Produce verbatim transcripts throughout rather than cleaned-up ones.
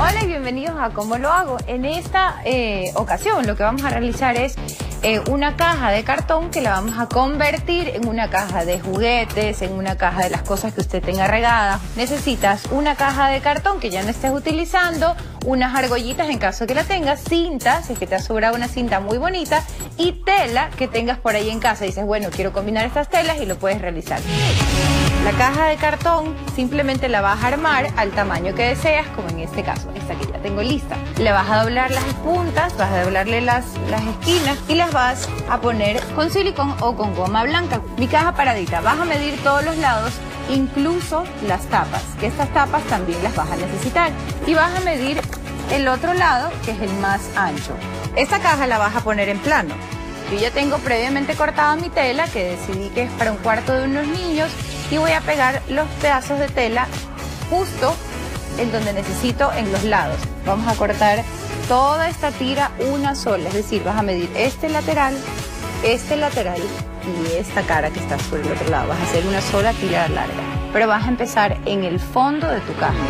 Hola y bienvenidos a Cómo lo hago. En esta eh, ocasión lo que vamos a realizar es eh, una caja de cartón que la vamos a convertir en una caja de juguetes, en una caja de las cosas que usted tenga regadas. Necesitas una caja de cartón que ya no estés utilizando, unas argollitas en caso que la tengas, cinta, si es que te ha sobrado una cinta muy bonita, y tela que tengas por ahí en casa. Dices, bueno, quiero combinar estas telas y lo puedes realizar. La caja de cartón simplemente la vas a armar al tamaño que deseas, como en este caso, esta que ya tengo lista. Le vas a doblar las puntas, vas a doblarle las, las esquinas y las vas a poner con silicón o con goma blanca. Mi caja paradita, vas a medir todos los lados, incluso las tapas, que estas tapas también las vas a necesitar. Y vas a medir el otro lado, que es el más ancho. Esta caja la vas a poner en plano. Yo ya tengo previamente cortada mi tela, que decidí que es para un cuarto de unos niños, y voy a pegar los pedazos de tela justo en donde necesito en los lados. Vamos a cortar toda esta tira una sola, es decir, vas a medir este lateral, este lateral y esta cara que está por el otro lado. Vas a hacer una sola tira larga, pero vas a empezar en el fondo de tu caja.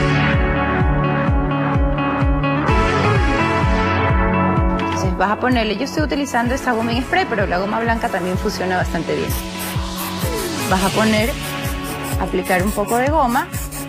Entonces vas a ponerle, yo estoy utilizando esta goma en spray, pero la goma blanca también funciona bastante bien. Vas a poner, aplicar un poco de goma.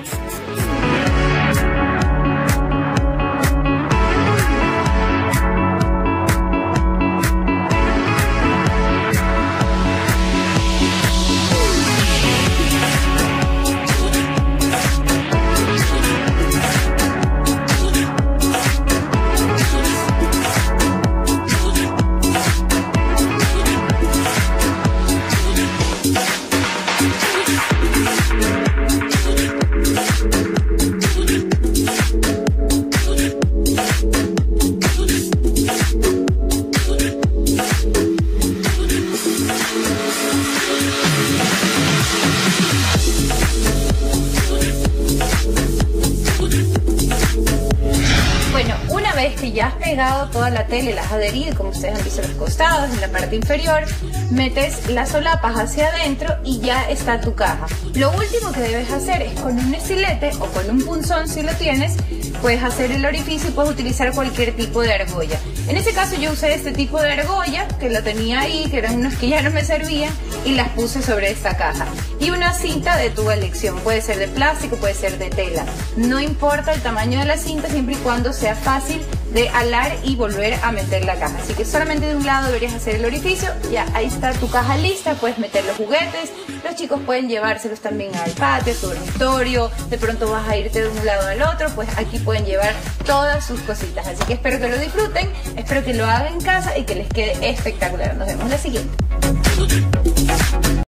Que ya has pegado toda la tela y la has adherido, como ustedes han visto los costados, en la parte inferior, metes las solapas hacia adentro y ya está tu caja. Lo último que debes hacer es con un estilete o con un punzón, si lo tienes, puedes hacer el orificio y puedes utilizar cualquier tipo de argolla. En este caso yo usé este tipo de argolla, que lo tenía ahí, que eran unos que ya no me servían, y las puse sobre esta caja. Y una cinta de tu elección, puede ser de plástico, puede ser de tela. No importa el tamaño de la cinta, siempre y cuando sea fácil de alar y volver a meter la caja. Así que solamente de un lado deberías hacer el orificio. Ya ahí está tu caja lista, puedes meter los juguetes. Los chicos pueden llevárselos también al patio, a su dormitorio. De pronto vas a irte de un lado al otro, pues aquí pueden llevar todas sus cositas. Así que espero que lo disfruten, espero que lo hagan en casa y que les quede espectacular. Nos vemos en la siguiente.